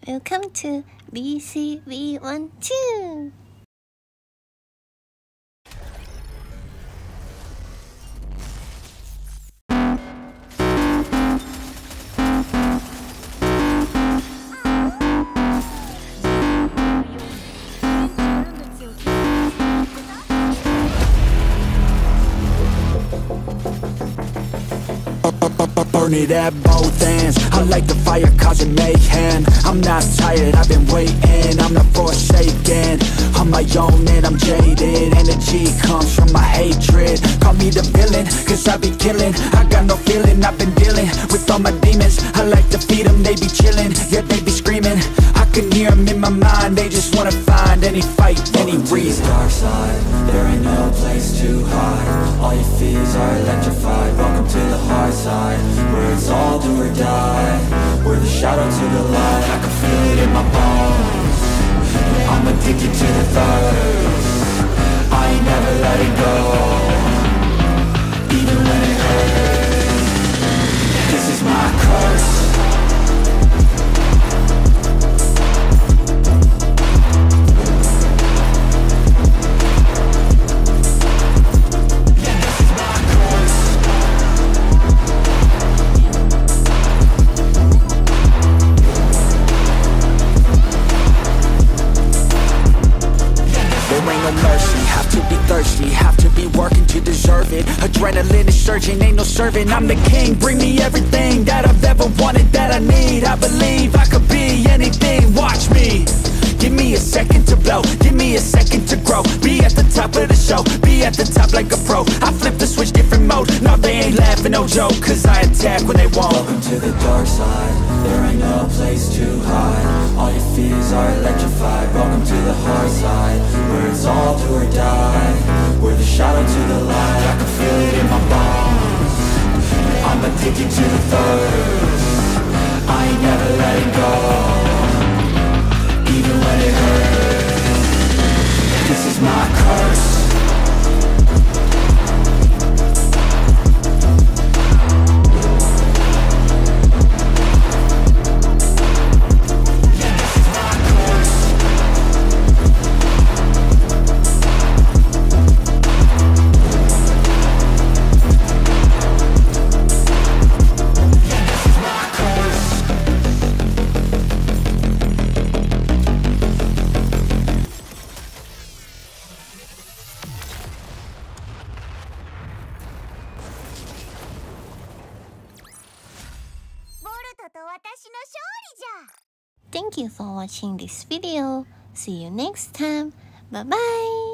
Welcome to BCV12. Burn it at both ends. I like the fire causing mayhem. I'm not tired, I've been waiting. I'm not forsaken. On my own and I'm jaded. Energy comes from my hatred. Call me the villain, cause I be killing. I got no feeling, I've been dealing with all my demons. I like to feed them, they be chilling. Yeah, they be screaming. I can hear them in my mind. They just wanna find any fight, any reason. Dark side, there ain't no place to hide. All your fears are electrified. Welcome to the hard side, where it's all do or die. We're the shadow to the light. I can feel it in my bones. I'm addicted to the thirst. I ain't never letting go, even when it hurts. This is my curse. Have to be working to deserve it. Adrenaline is surging, ain't no servant. I'm the king, bring me everything that I've ever wanted, that I need. I believe I could be anything, watch me. Give me a second to blow, give me a second to grow. Be at the top of the show, be at the top like a pro. I flip the switch, different mode. No, they ain't laughing, no joke, cause I attack when they won't. Welcome to the dark side, there ain't no place to hide. All your fears are electrified. Welcome to the hard side, where it's all do or die. We're the shadow to the light. I can feel it in my bones. I'm addicted to the thirst. I ain't never letting go, even when it hurts. This is my curse. Thank you for watching this video. See you next time. Bye bye.